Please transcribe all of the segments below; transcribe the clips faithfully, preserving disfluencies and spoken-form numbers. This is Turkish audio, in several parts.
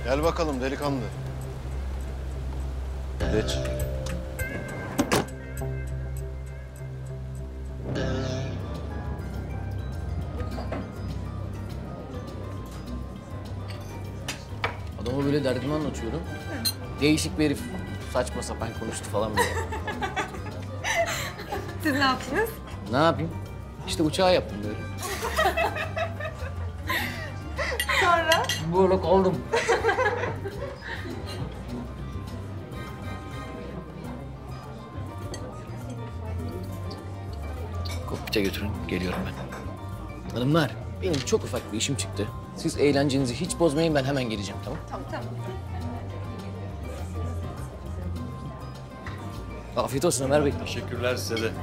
Gel bakalım delikanlı. Geç. Adama böyle derdimi anlatıyorum. Değişik bir herif. Saçma sapan konuştu falan böyle. Siz ne yaptınız? Ne yapayım? İşte uçağı yaptım böyle. Sonra? Böyle kaldım. Kokpite götürün, geliyorum ben. Hanımlar, benim çok ufak bir işim çıktı. Siz eğlencenizi hiç bozmayın, ben hemen geleceğim, tamam? Tamam tamam. Afiyet olsun Ömer Bey. Teşekkürler size de.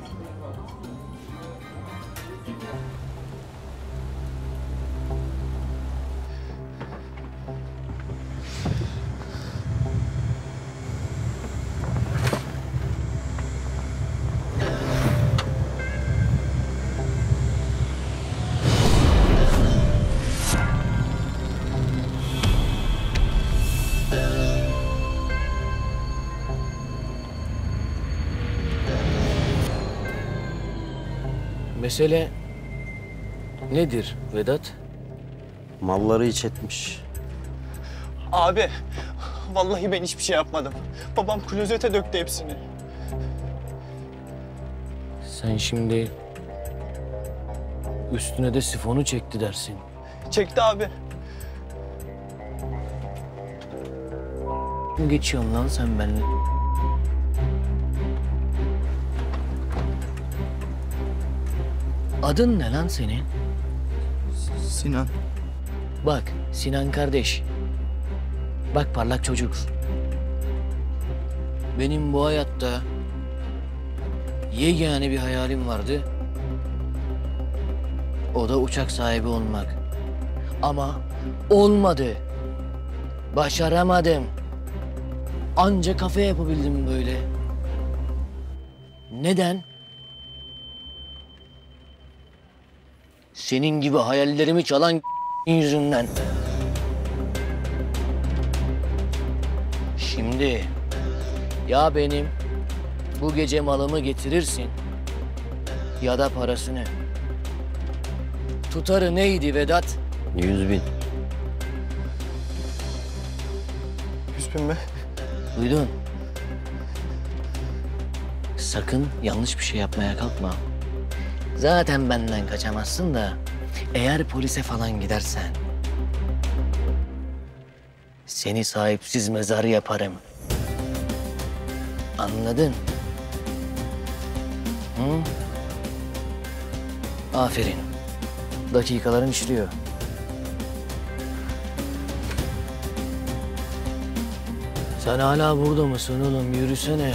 Mesele nedir Vedat? Malları iç etmiş. Abi, vallahi ben hiçbir şey yapmadım. Babam klozete döktü hepsini. Sen şimdi üstüne de sifonu çekti dersin. Çekti abi. Ne geçiyorsun lan sen benimle? Adın ne lan senin? Sinan. Bak Sinan kardeş. Bak parlak çocuk. Benim bu hayatta yegane bir hayalim vardı. O da uçak sahibi olmak. Ama olmadı. Başaramadım. Anca kafe yapabildim böyle. Neden? Senin gibi hayallerimi çalan yüzünden. Şimdi ya benim bu gece malımı getirirsin ya da parasını. Tutarı neydi Vedat? Yüz bin. Yüz bin mi? Duydun. Sakın yanlış bir şey yapmaya kalkma. Zaten benden kaçamazsın da eğer polise falan gidersen seni sahipsiz mezar yaparım. Anladın? Hı? Aferin. Dakikaların işliyor. Sen hala burada mısın oğlum? Yürüsene.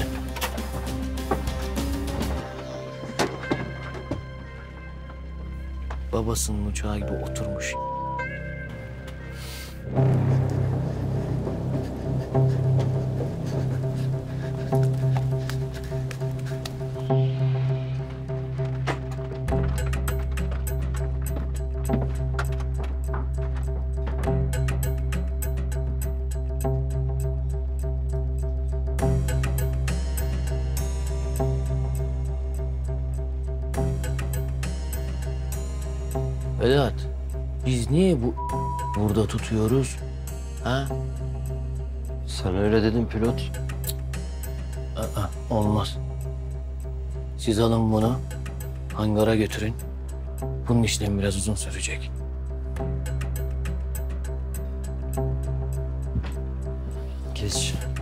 Babasının uçağı gibi oturmuş. Vedat, biz niye bu burada tutuyoruz? Ha? Sen öyle dedin pilot. Aa, olmaz. Siz alın bunu, hangara götürün. Bunun işlemi biraz uzun sürecek. Geç.